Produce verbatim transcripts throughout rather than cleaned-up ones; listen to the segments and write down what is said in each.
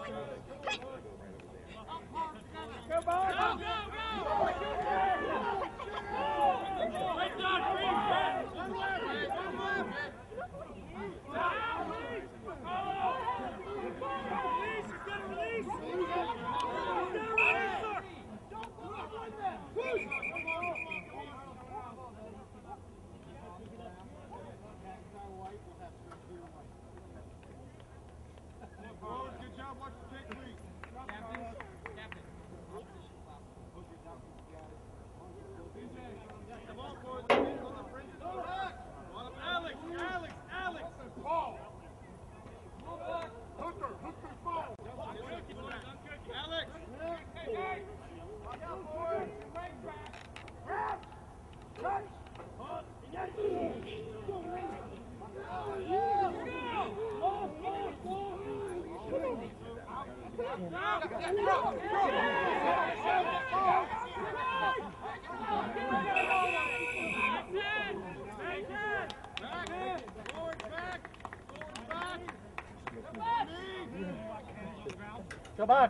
Go back.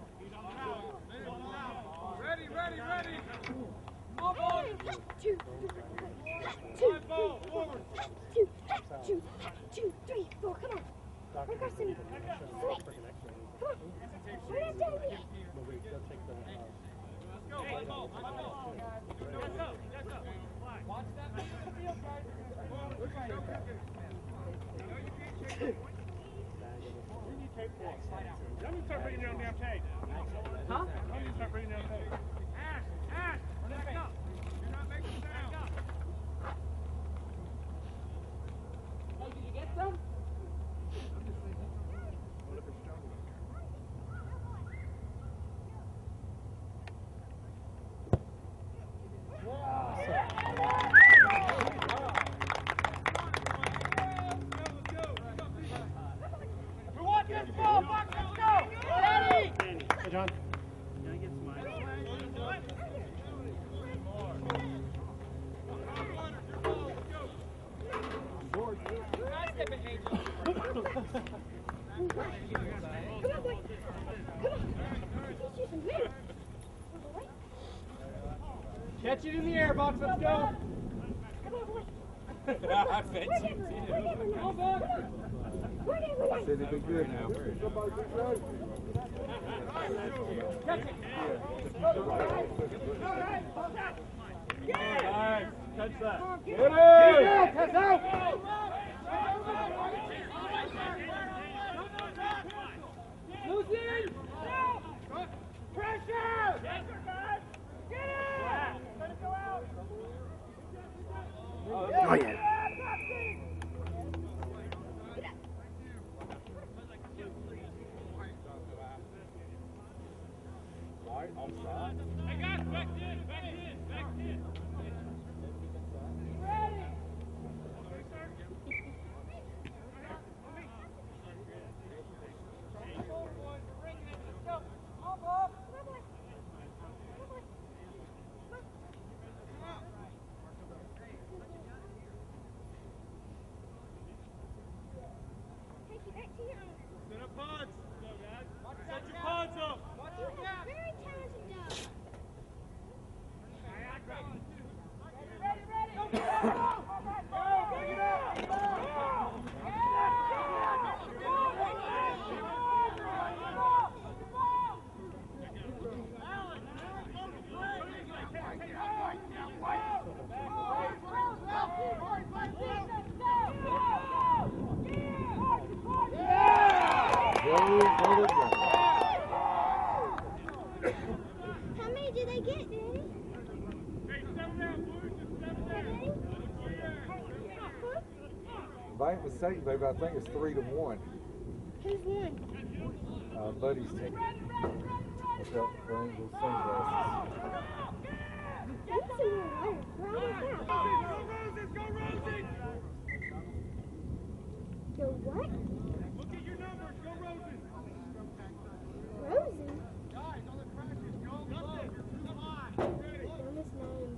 Ready, ready, ready. Two, two, two, two, two, three, four. Come on. We're crossing. Sweet. Come on. We're not done yet. Let's go. Let's go. Let's go. Watch that field, guys. We need tape for it. Y'all need to start bringing down damn tape. Huh? Y'all need to start bringing down tape. Ash, Ash, back up. You're not making sound. Hey, did you get some? John. Catch it in the air, Bucks. Let's go. I bet you did. Said it'd be good now. Catch it. Nice. Catch that. Get it. Catch out. Lucy. Pressure. Get it. Let it go out. Oh, yeah. Hey guys, back in, back in, back in. Ready. Set up pods. Set your pods up. Very talented dog. Ready, ready. Go, go, go. Bring it up. How many did they get, Daddy? Hey, settle down, boys. Just settle down. If I ain't mistaken, baby, I think it's three to one. Who's won? Uh, Buddy's team. What's up, Angel sunglasses? That's a little weird. Why was that? Go, Roses. Go, Roses. The what? Look at your numbers. Go, Roses. Rosie? Guys, on the crashes. Go, nothing. Come on. Ready. Dumbest names.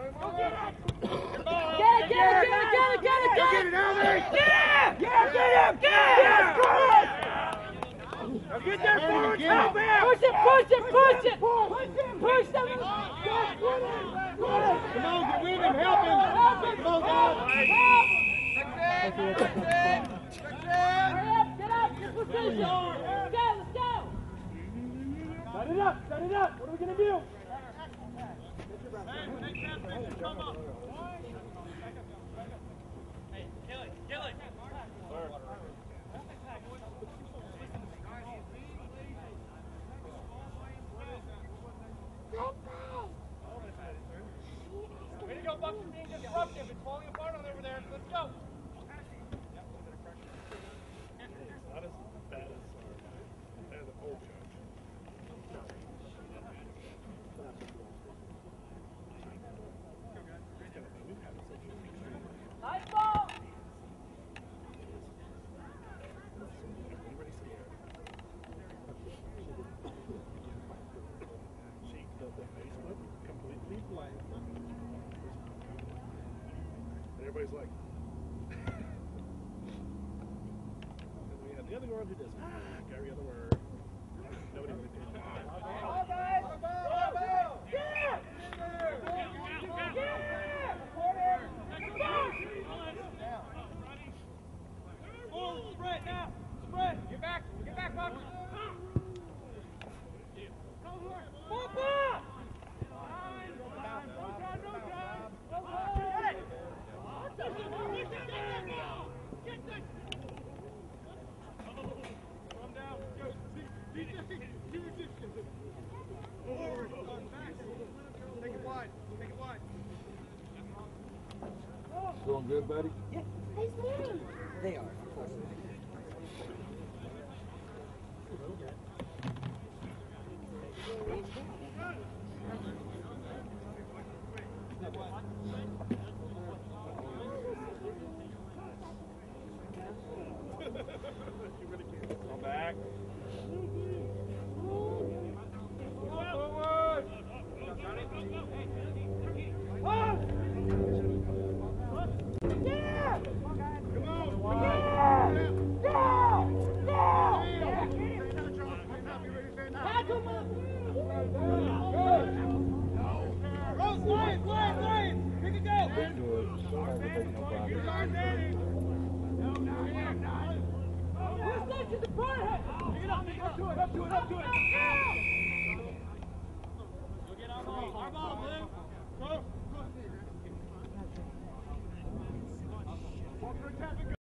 Get it, get it, get it, get it, get it, get it! Yeah! Yeah, get him! Get him! Now get that forward, help him! Push it, push it, push it! Push them! Come on, get with him, help him! Come on, guys! Hurry up, get up, get position! Let's go, let's go! Set it up, set it up! What are we gonna do? Way to go, Bucks, for being disruptive. It's falling apart on over there. Let's go. Not as bad as uh, as an old judge. Nice ball! Everybody's scared. She does the Facebook completely blank. And everybody's like, and we have the other girl who does ah, every other word. Nobody really pays attention. Ball, guys. Ball, ball. Yeah! Oh, spread now. Spread. Get back. Get back, Bucks. Ball, ball. Take it wide. Take it wide. Doing good, buddy? Nice morning. They are, of course. Come back. Big good. Don't aggravate nobody. Who's next to the front? Pick it up, pick it up, to it, up to it, up to it! Look at our ball, our ball, Blue! Go! Walker, tap it, go!